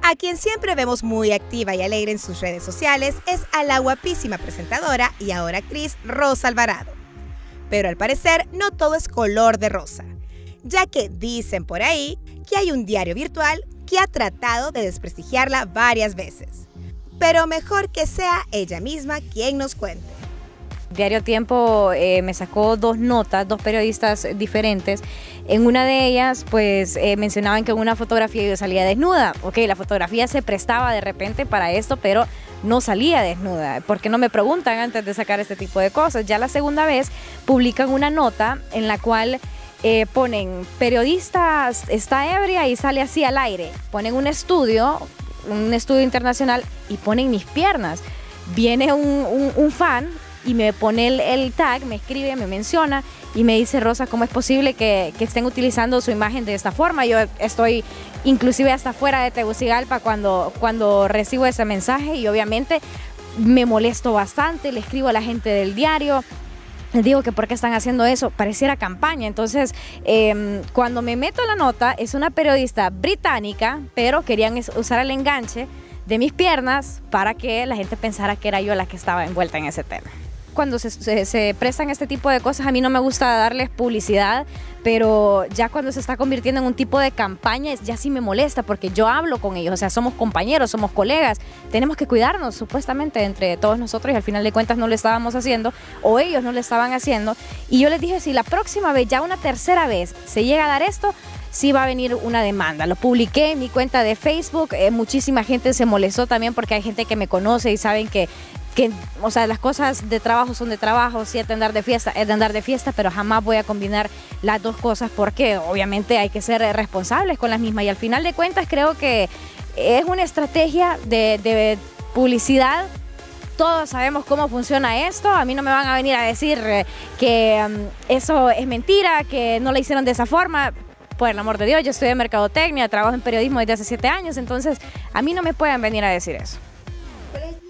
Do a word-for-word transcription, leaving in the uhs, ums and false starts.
A quien siempre vemos muy activa y alegre en sus redes sociales es a la guapísima presentadora y ahora actriz Rosa Alvarado. Pero al parecer no todo es color de rosa, ya que dicen por ahí que hay un diario virtual que ha tratado de desprestigiarla varias veces. Pero mejor que sea ella misma quien nos cuente. Diario Tiempo eh, me sacó dos notas, dos periodistas diferentes. En una de ellas, pues eh, mencionaban que en una fotografía yo salía desnuda. Ok, la fotografía se prestaba de repente para esto, pero no salía desnuda. ¿Por qué no me preguntan antes de sacar este tipo de cosas? Ya la segunda vez publican una nota en la cual eh, ponen periodista está ebria y sale así al aire. Ponen un estudio, un estudio internacional y ponen mis piernas. Viene un, un, un fan y me pone el, el tag, me escribe, me menciona y me dice: Rosa, ¿cómo es posible que, que estén utilizando su imagen de esta forma? Yo estoy inclusive hasta fuera de Tegucigalpa cuando, cuando recibo ese mensaje y obviamente me molesto bastante, le escribo a la gente del diario. Les digo que por qué están haciendo eso, pareciera campaña. Entonces, eh, cuando me meto en la nota, es una periodista británica, pero querían usar el enganche de mis piernas para que la gente pensara que era yo la que estaba envuelta en ese tema. Cuando se, se, se prestan este tipo de cosas, a mí no me gusta darles publicidad, pero ya cuando se está convirtiendo en un tipo de campaña, ya sí me molesta, porque yo hablo con ellos, o sea, somos compañeros, somos colegas, tenemos que cuidarnos supuestamente entre todos nosotros y al final de cuentas no lo estábamos haciendo, o ellos no lo estaban haciendo, y yo les dije, si la próxima vez, ya una tercera vez, se llega a dar esto, sí va a venir una demanda. Lo publiqué en mi cuenta de Facebook, eh, muchísima gente se molestó también porque hay gente que me conoce y saben que que, o sea, las cosas de trabajo son de trabajo, si es de andar de fiesta, es de andar de fiesta, pero jamás voy a combinar las dos cosas porque obviamente hay que ser responsables con las mismas y al final de cuentas creo que es una estrategia de, de publicidad. Todos sabemos cómo funciona esto, a mí no me van a venir a decir que um, eso es mentira, que no lo hicieron de esa forma. Por el amor de Dios, yo estudié mercadotecnia, trabajo en periodismo desde hace siete años, entonces a mí no me pueden venir a decir eso.